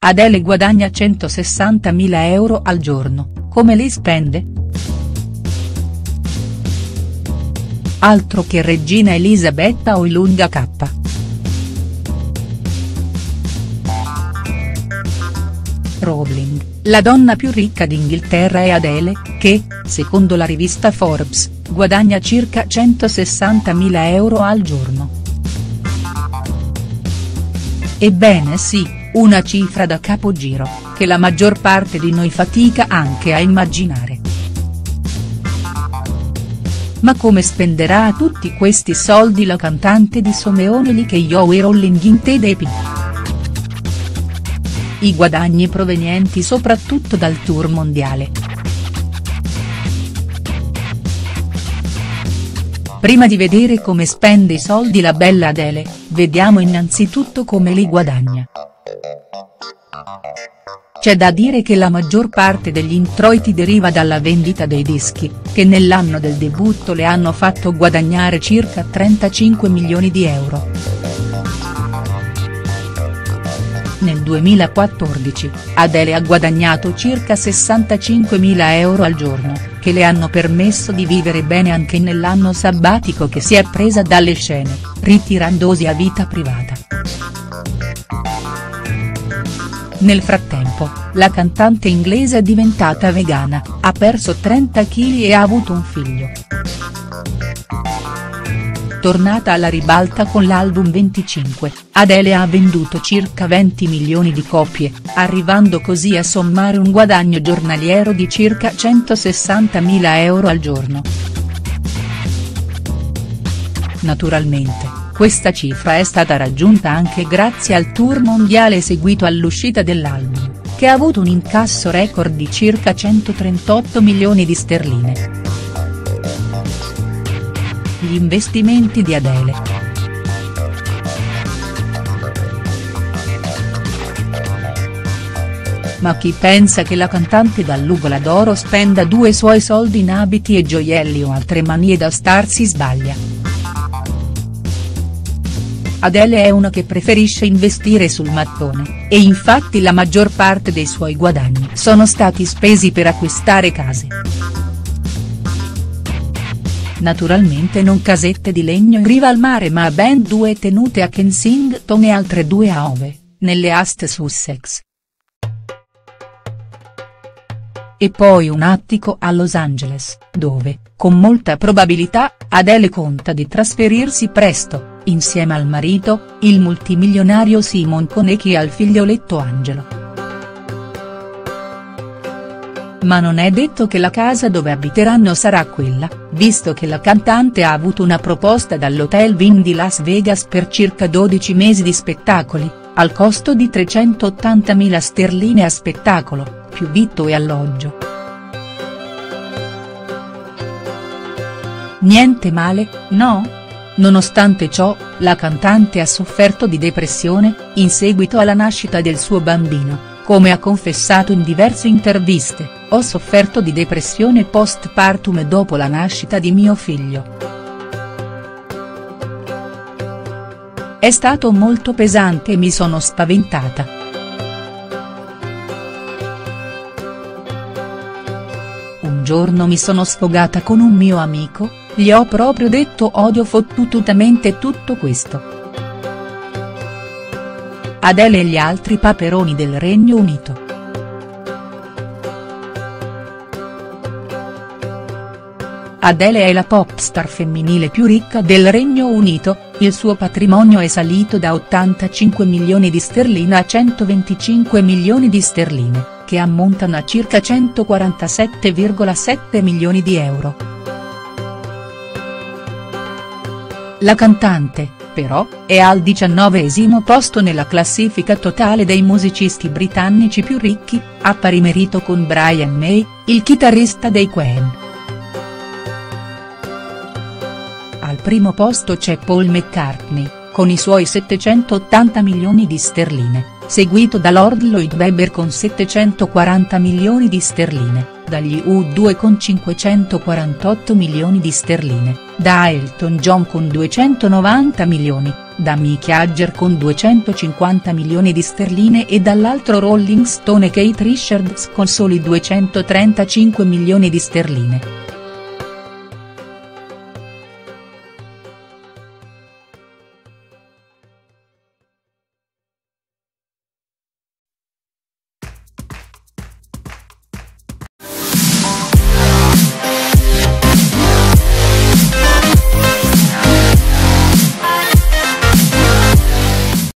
Adele guadagna 160.000 euro al giorno, come li spende?. Altro che regina Elisabetta o Ilunga K. Rowling, la donna più ricca d'Inghilterra è Adele, che, secondo la rivista Forbes, guadagna circa 160.000 euro al giorno. Ebbene sì, una cifra da capogiro, che la maggior parte di noi fatica anche a immaginare. Ma come spenderà tutti questi soldi la cantante di Someone Like You're Rolling in the Deep? I guadagni provenienti soprattutto dal tour mondiale. Prima di vedere come spende i soldi la bella Adele, vediamo innanzitutto come li guadagna. C'è da dire che la maggior parte degli introiti deriva dalla vendita dei dischi, che nell'anno del debutto le hanno fatto guadagnare circa 35 milioni di euro. Nel 2014, Adele ha guadagnato circa 65.000 euro al giorno, che le hanno permesso di vivere bene anche nell'anno sabbatico che si è presa dalle scene, ritirandosi a vita privata. Nel frattempo, la cantante inglese è diventata vegana, ha perso 30 kg e ha avuto un figlio. Tornata alla ribalta con l'album 25, Adele ha venduto circa 20 milioni di copie, arrivando così a sommare un guadagno giornaliero di circa 160.000 euro al giorno. Naturalmente, questa cifra è stata raggiunta anche grazie al tour mondiale seguito all'uscita dell'album, che ha avuto un incasso record di circa 138 milioni di sterline. Gli investimenti di Adele. Ma chi pensa che la cantante dall'Ugola d'Oro spenda due suoi soldi in abiti e gioielli o altre manie da star si sbaglia. Adele è una che preferisce investire sul mattone, e infatti la maggior parte dei suoi guadagni sono stati spesi per acquistare case. Naturalmente non casette di legno in riva al mare ma ben due tenute a Kensington e altre due a Hove, nelle East Sussex. E poi un attico a Los Angeles, dove, con molta probabilità, Adele conta di trasferirsi presto, insieme al marito, il multimilionario Simon Konecki e al figlioletto Angelo. Ma non è detto che la casa dove abiteranno sarà quella, visto che la cantante ha avuto una proposta dall'Hotel Wynn di Las Vegas per circa 12 mesi di spettacoli, al costo di 380.000 sterline a spettacolo, più vitto e alloggio. Niente male, no? Nonostante ciò, la cantante ha sofferto di depressione, in seguito alla nascita del suo bambino, come ha confessato in diverse interviste: "Ho sofferto di depressione postpartum dopo la nascita di mio figlio. È stato molto pesante e mi sono spaventata. Un giorno mi sono sfogata con un mio amico, gli ho proprio detto odio fottutamente tutto questo". Adele e gli altri paperoni del Regno Unito. Adele è la pop star femminile più ricca del Regno Unito, il suo patrimonio è salito da 85 milioni di sterline a 125 milioni di sterline, che ammontano a circa 147,7 milioni di euro. La cantante, però, è al 19° posto nella classifica totale dei musicisti britannici più ricchi, a pari merito con Brian May, il chitarrista dei Queen. Al primo posto c'è Paul McCartney, con i suoi 780 milioni di sterline, seguito da Lord Lloyd Webber con 740 milioni di sterline, dagli U2 con 548 milioni di sterline, da Elton John con 290 milioni, da Mick Jagger con 250 milioni di sterline e dall'altro Rolling Stone e Keith Richards con soli 235 milioni di sterline.